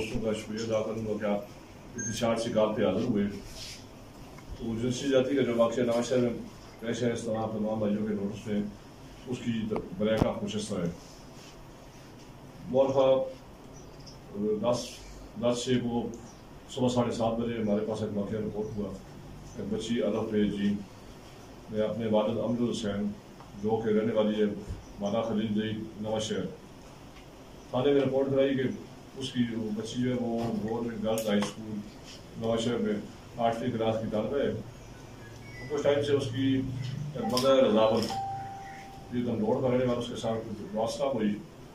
دوستوں کا شکریہ ادا کروں گا کہ آپ اتنی شارٹ سی کال پہ حاضر ہوئے. تو جنسی زیادتی کا جو واقعہ نواں شہر میں پیش ہے اس طرح تمام بھائیوں کے نوٹس میں اس کی برائے کا کچھ حصہ ہے. مورخہ 10 سے وہ صبح 7:30 بجے ہمارے پاس ایک واقعہ رپورٹ ہوا. ایک بچی الف جی میں اپنے والد امجد حسین جو کہ رہنے والی ہے مانا خلیل جی نواں شہر تھانے میں رپورٹ کرائی کہ اس کی بچی جو ہے وہ گورنمنٹ گرلز ہائی اسکول نواں شہر میں 8ویں کلاس کی طالبہ ہے. کچھ ٹائم سے اس کی ایک بندہ رضاول یہ تندوڑ کا رہنے والا اس کے ساتھ واسطہ ہوئی.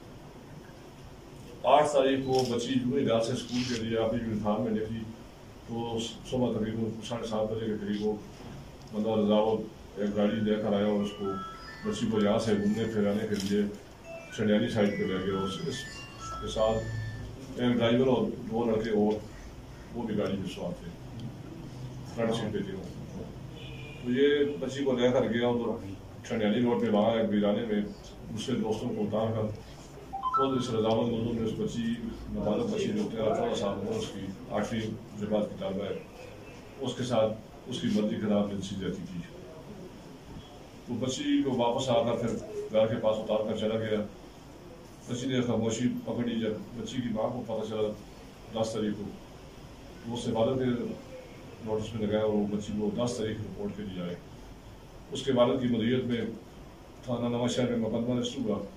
8 تاریخ کو بچی جو گھر سے اسکول کے لیے اپنی یونیفارم میں نکلی تو صبح تقریباً 7:30 بجے کے قریب وہ بندہ رضاول ایک گاڑی لے کر آیا اور اس کو بچی کو یہاں سے گھومنے پھرانے کے لیے چنڈیالی سائڈ پہ لے گیا. اس کے ساتھ ایک ڈرائیور اور 2 لڑکے اور وہ بھی گاڑی میں سوار تھے فرنٹ سیٹ پہ تھے. تو یہ بچی کو لے کر گیا اور چنڈیالی روڈ پہ وہاں ایک ویرانے میں دوسرے دوستوں کو اتار کر خود اس رضاول ملزم نے اس بچی نابالغ بچی جو 13-14 سال میں اس کی 8ویں جماعت کی طالبہ ہے اس کے ساتھ اس کی مرضی کے خلاف جنسی زیادتی کی. تو بچی کو واپس آ کر پھر گھر کے پاس اتار کر چلا گیا. بچی نے خاموشی پکڑی. جب بچی کی ماں کو پتہ چلا 10 تاریخ کو تو اس سے والد کے نوٹس میں لگایا اور وہ بچی کو 10 تاریخ رپورٹ کے لیے آئے. اس کے والد کی مدیریت میں تھانہ نواں شہر میں مقدمہ رجسٹر ہوا.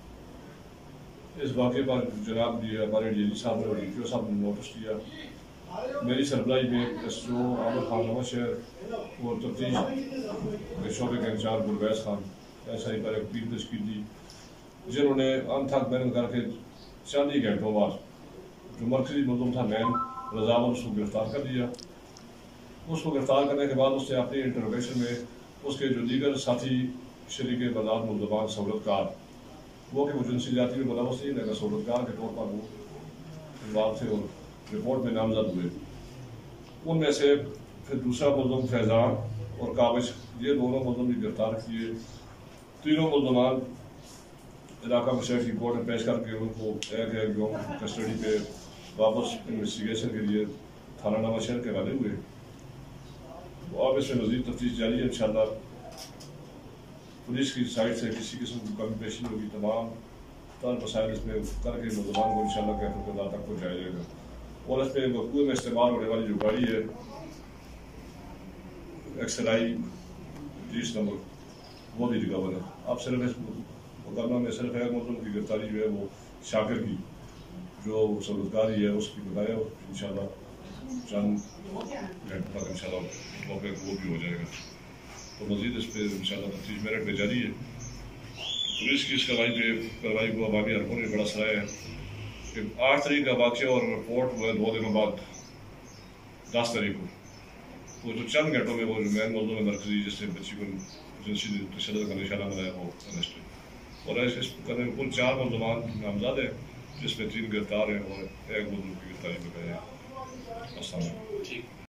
اس واقعے پر جناب جی ہمارے ڈی جی صاحب نے اور ڈی پی او صاحب نے نوٹس دیا. میری سربراہی میں ایس او عامر خان نواں شہر اور تفتیش شعبے کے انچارج گلویز خان ایس آئی پر ایک ٹیم تشکیل دی جنہوں نے انتھک محنت کر کے چند ہی گھنٹوں بعد جو مرکزی ملزم تھا مین رضاول اس کو گرفتار کر دیا. اس کو گرفتار کرنے کے بعد اس نے اپنی انٹروگیشن میں اس کے جو دیگر ساتھی شریک بردار ملزمان سہولت کار وہ کہ وہ جنسی زیادتی میں ملوث نہیں لیکن سہولت کار کے طور پر وہ انوالو تھے اور رپورٹ میں نامزد ہوئے. ان میں سے پھر دوسرا ملزم فیضان اور کابش یہ دونوں ملزم بھی گرفتار کیے. تینوں ملزمان علاقہ مشرقی کورٹ میں پیش کر کے ان کو ایک یوم کسٹڈی پہ واپس انویسٹیگیشن کے لیے تھانہ نواں شہر کے حوالے ہوئے. اب اس میں مزید تفتیش جاری ہے. انشاءاللہ پولیس کی سائڈ سے کسی قسم کی کمی پیشی ہوگی تمام تر مسائل اس میں کر کے ملزمان کو انشاءاللہ کیفیت کے تک پہنچایا جائے گا. اور اس میں وقوع میں استعمال ہونے والی جو گاڑی ہے ایکسلائی 30 نمبر وہ بھی ریکور ہے. اب صرف اس مقدمہ میں صرف ایک ملزم کی گرفتاری جو ہے وہ شاکر کی جو سہولتکاری ہے اس کی بتایا اور انشاءاللہ چند گھنٹوں تک انشاءاللہ موقع وہ بھی ہو جائے گا. تو مزید اس پہ انشاءاللہ تفتیش میرٹ پہ جاری ہے. پولیس کی اس کارروائی کو عوامی حلقوں نے بڑا سراہا ہے کہ 8 تاریخ کا واقعہ اور رپورٹ ہوا 2 دنوں بعد 10 تاریخ کو وہ جو چند گھنٹوں میں وہ مین ملزم ہے مرکزی جس نے بچی کو جنسی تشدد کا نشانہ بنایا وہ ارسٹ ہے. اور اس کرنے میں کل 4 ملزمان نامزد ہیں جس میں 3 گرفتار ہیں اور ایک ملزم کی گرفتاری میں گئے ہیں. السلام علیکم.